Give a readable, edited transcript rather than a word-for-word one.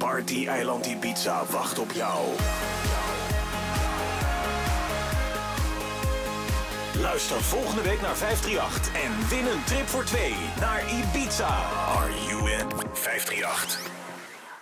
Party-eiland Ibiza wacht op jou. Luister volgende week naar 538 en win een trip voor 2 naar Ibiza. Are you in? 538.